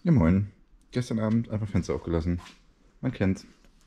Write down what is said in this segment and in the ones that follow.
Ja moin. Gestern Abend einfach Fenster aufgelassen. Man kennt's.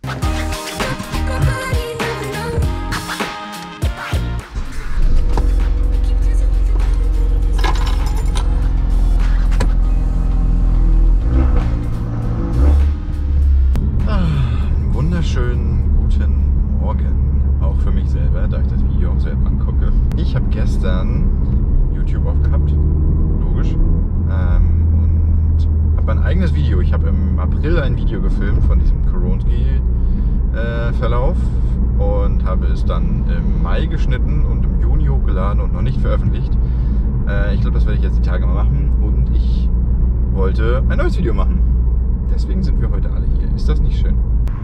Wunderschönen guten Morgen. Auch für mich selber, da ich das Video auch selber angucke. Ich habe gestern YouTube aufgehabt. Logisch. Und habe ein eigenes Video. Ich habe im April ein Video gefilmt von diesem Koronski-Verlauf und habe es dann im Mai geschnitten und im Juni hochgeladen und noch nicht veröffentlicht. Ich glaube, das werde ich jetzt die Tage mal machen und ich wollte ein neues Video machen. Deswegen sind wir heute alle hier. Ist das nicht schön?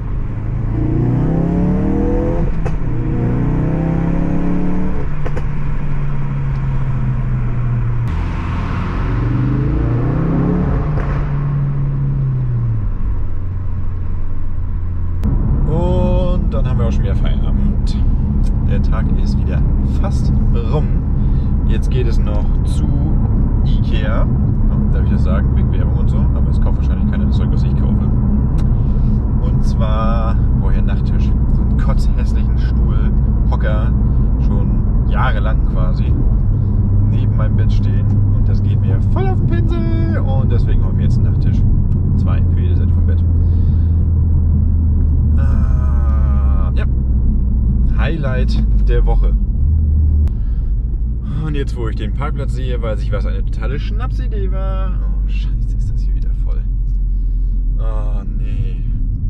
Und dann haben wir auch schon wieder Feierabend. Der Tag ist wieder fast rum. Jetzt geht es noch zu Ikea. Darf ich das sagen? Wegen Werbung und so. Aber es kauft wahrscheinlich keiner das Zeug, was ich kaufe. Und zwar, woher Nachttisch. So einen kotzhässlichen Stuhl, Hocker, schon jahrelang quasi, neben meinem Bett stehen. Und das geht mir voll auf den Pinsel. Und deswegen holen wir jetzt einen Nachttisch. 2 für jede Seite vom Bett. Ja. Highlight der Woche. Und jetzt, wo ich den Parkplatz sehe, weiß ich, was eine totale Schnapsidee war. Oh, scheiße, ist das hier wieder voll. Oh, nee.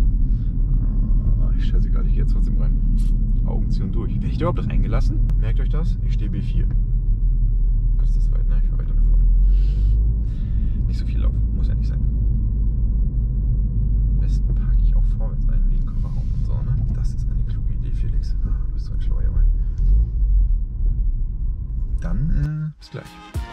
Oh, scheißegal, ich gehe jetzt trotzdem rein. Augen zu und durch. Werde ich da überhaupt reingelassen? Merkt euch das? Ich stehe B4. Gott, ist das weit, ne? Ich fahre weiter nach vorne. Nicht so viel laufen. Muss ja nicht sein. Am besten parke ich auch vorwärts ein, wegen Kofferraum und so, ne? Das ist eine kluge Idee, Felix. Du bist so ein schlauer Mann. Dann, bis gleich.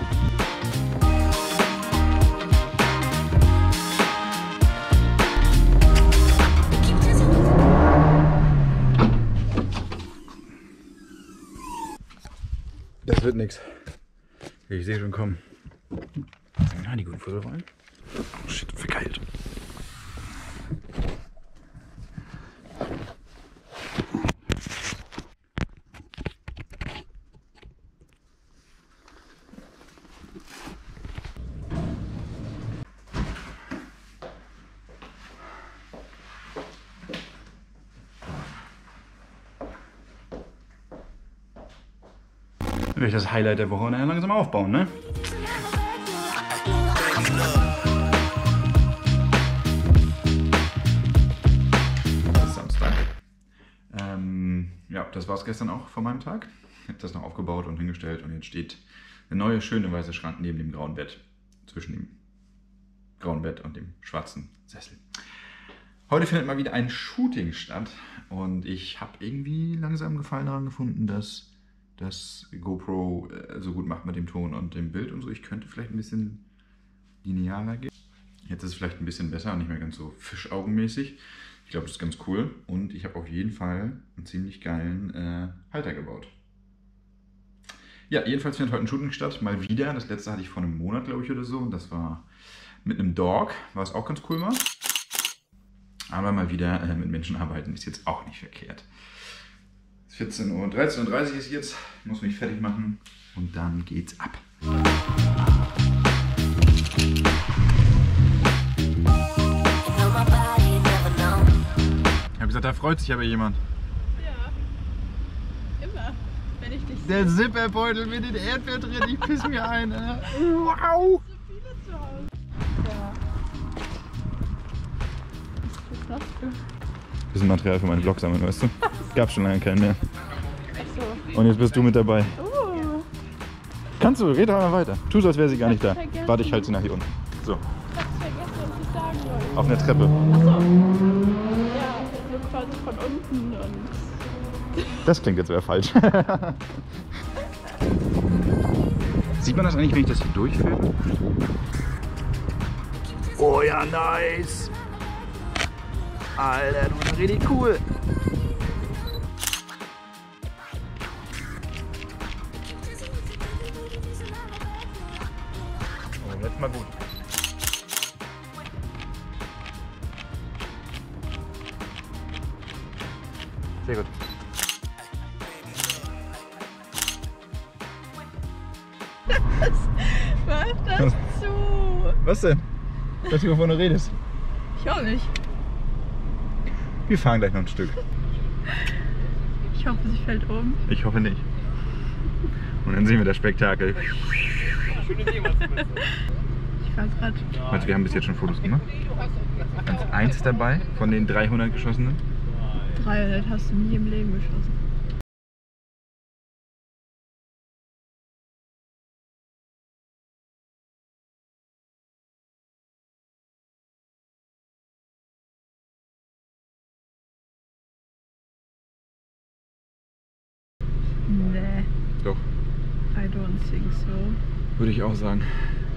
Das wird nix. Ich sehe schon kommen. Ja, die guten Futterrollen. Oh shit, verkeilt. Will ich das Highlight der Woche nachher langsam aufbauen, ne? Das ist Samstag. Ja, das war es gestern auch von meinem Tag. Ich habe das noch aufgebaut und hingestellt und jetzt steht der neue schöne weiße Schrank neben dem grauen Bett. Zwischen dem grauen Bett und dem schwarzen Sessel. Heute findet mal wieder ein Shooting statt und ich habe irgendwie langsam Gefallen daran gefunden, dass das GoPro so gut macht mit dem Ton und dem Bild und so. Ich könnte vielleicht ein bisschen linearer gehen. Jetzt ist es vielleicht ein bisschen besser und nicht mehr ganz so fischaugenmäßig. Ich glaube, das ist ganz cool. Und ich habe auf jeden Fall einen ziemlich geilen Halter gebaut. Ja, jedenfalls findet heute ein Shooting statt. Mal wieder. Das letzte hatte ich vor einem Monat, glaube ich, oder so. Und das war mit einem Dog, was auch ganz cool war. Aber mal wieder mit Menschen arbeiten ist jetzt auch nicht verkehrt. 13:30 Uhr ist jetzt, muss mich fertig machen und dann geht's ab. Ich habe gesagt, da freut sich aber jemand. Ja, immer, wenn ich dich sehe. Der Zipperbeutel mit den Erdbeeren drin, ich piss mir ein. Wow! So viele zu Hause. Ja. Was ist das? Bisschen Material für meinen Vlog sammeln, weißt du? Gab schon lange keinen mehr. Achso. Und jetzt bist du mit dabei. Kannst du, red mal weiter. Tu so, als wäre sie gar nicht da. Vergessen. Warte, ich halte sie nach hier unten. So, Ich hab's vergessen, was ich sagen wollte. auf einer Treppe. Achso. Ja, so quasi von unten und... Das klingt jetzt wieder falsch. Sieht man das eigentlich, wenn ich das hier durchführe? Oh ja, nice! Alter, du bist richtig cool! Oh, jetzt mal gut. Sehr gut. Mach das zu. Was denn? Ich weiß nicht, wovon du redest. Ich auch nicht. Wir fahren gleich noch ein Stück. Ich hoffe, sie fällt um. Ich hoffe nicht. Und dann sehen wir das Spektakel. Ich fahr grad. Also wir haben bis jetzt schon Fotos gemacht. Eins ist dabei von den 300 geschossenen. 300 hast du nie im Leben geschossen. Nee, Doch, I don't think so. würde ich auch sagen.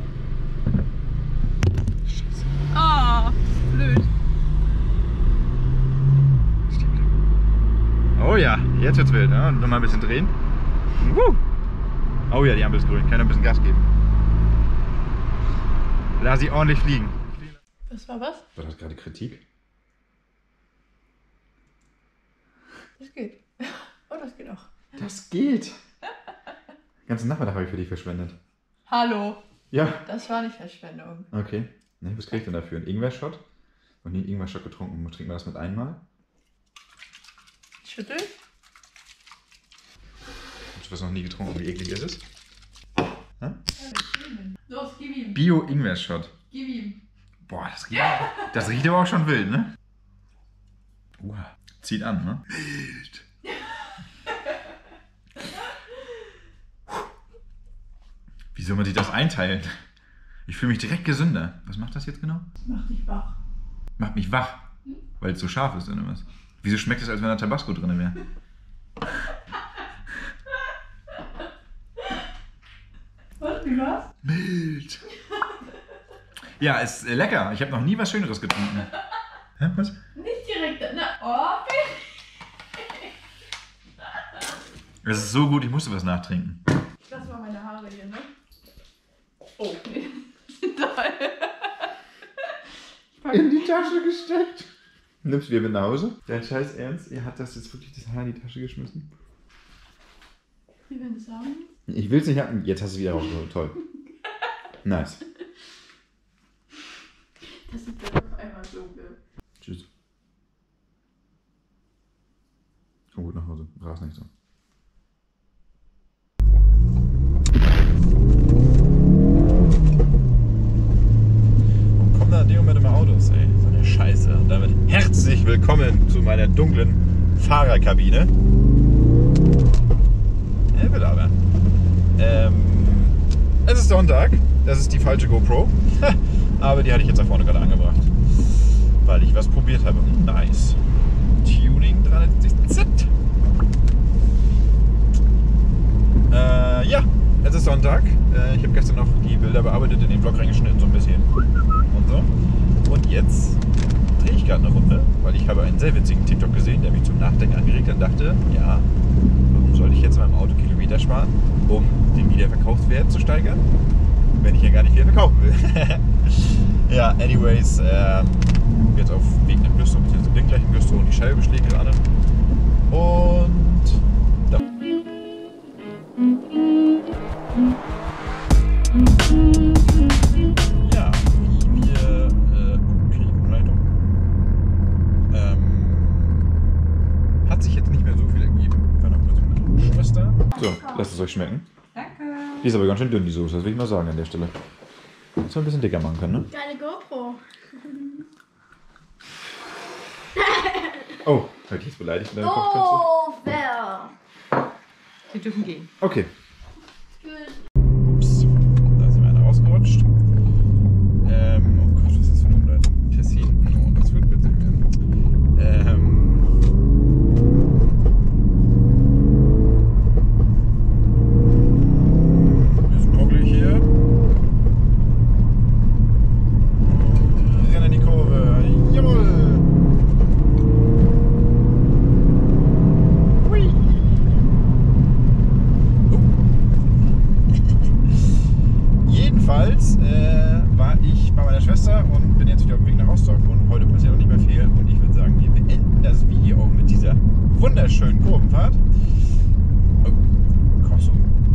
Scheiße. Ah, blöd. Stimmt. Oh ja, jetzt wird's wild. Ja? Nochmal ein bisschen drehen. Oh ja, die Ampel ist grün. Kann ein bisschen Gas geben. Lass sie ordentlich fliegen. Das war was? War das gerade Kritik? Das geht. Oh, das geht auch. Das geht. Den ganzen Nachmittag habe ich für dich verschwendet. Hallo. Ja. Das war nicht Verschwendung. Okay. Ne, was krieg ich denn dafür? Ein Ingwer-Shot? Noch nie einen Ingwer-Shot getrunken. Trinken wir das mit einmal? Schüttel. Hast du das noch nie getrunken? Wie eklig ist es? Hä? Los, gib ihm. Bio-Ingwer-Shot. Gib ihm. Boah, das riecht aber auch schon wild, ne? Zieht an, ne? Wild. Wie soll man sich das einteilen? Ich fühle mich direkt gesünder. Was macht das jetzt genau? Mach dich wach. Macht mich wach. Weil es so scharf ist, oder was? Wieso schmeckt es, als wenn da Tabasco drin wäre? Was, wie war's? Mild. Ja, ist lecker. Ich habe noch nie was Schöneres getrunken. Hä, was? Nicht direkt. Na, oh. Es ist so gut, ich musste was nachtrinken. Das waren meine Haare hier, ne? Oh, nee. Toll. In die Tasche gesteckt. Nimmst du wieder mit nach Hause? Dein Scheiß Ernst? Ihr hat das jetzt wirklich das Haar in die Tasche geschmissen? Wie werden das haben? Ich will es nicht haben. Jetzt hast du es wieder rausgeholt. Toll. Nice. Das ist dann auf einmal dunkel. Tschüss. Komm gut nach Hause. Ras nicht so. Kommen da in dem Moment immer Autos, ey. So eine Scheiße. Und damit herzlich willkommen zu meiner dunklen Fahrerkabine. Er will aber. Es ist Sonntag. Das ist die falsche GoPro. Aber die hatte ich jetzt da vorne gerade angebracht. Weil ich was probiert habe. Nice. Tuning 360Z. Ja, es ist Sonntag. Ich habe gestern noch die Bilder bearbeitet, in den Vlog reingeschnitten, so ein bisschen. Und so. Und jetzt drehe ich gerade eine Runde, weil ich habe einen sehr witzigen TikTok gesehen, der mich zum Nachdenken angeregt hat und dachte, ja, warum soll ich jetzt meinem Auto Kilometer sparen, um den Wiederverkaufswert zu steigern, wenn ich ja gar nicht wieder verkaufen will. Ja, anyways, jetzt auf Weg nach Güstrow, beziehungsweise bin gleich in Güstrow und die Scheibe beschlägt gerade. Und da. Ja, wie wir, okay, Umleitung. Hat sich jetzt nicht mehr so viel ergeben. Ich war noch kurz mit meiner Schwester. So, lasst es euch schmecken. Danke. Die ist aber ganz schön dünn, die Soße, das will ich mal sagen an der Stelle. Hättest du ein bisschen dicker machen können, ne? Geile GoPro. Oh, hab ich jetzt beleidigt in deiner Kochkünste? Oh, fair. Sie dürfen gehen. Okay. Gut. Ups, da ist mir einer rausgerutscht. Oh Gott, was ist das für eine Umleitung? Tessin. Oh, das wird witzig werden. Bisschen ruckelig hier. Wir rennen in die Kurve. Jawohl! Hui! Jedenfalls war ich bei meiner Schwester und bin jetzt wieder auf dem Weg nach Rostock und heute passiert noch nicht mehr viel und ich würde sagen, wir beenden das Video auch mit dieser wunderschönen Kurvenfahrt. Oh, Corso.